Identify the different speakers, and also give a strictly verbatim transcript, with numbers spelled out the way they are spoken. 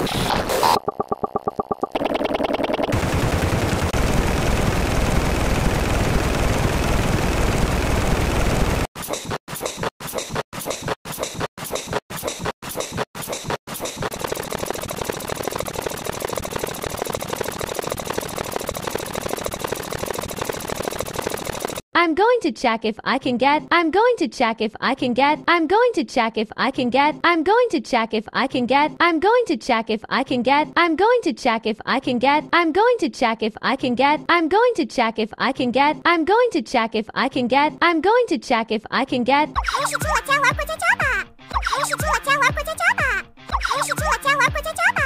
Speaker 1: I'm going to check if I can get. I'm going to check if I can get. I'm going to check if I can get. I'm going to check if I can get. I'm going to check if I can get. I'm going to check if I can get. I'm going to check if I can get. I'm going to check if I can get. I'm going to check if I can get. I'm going to check if I can get.
Speaker 2: 还是做家玩过家家吧，还是做家玩过家家吧，还是做家玩过家家吧。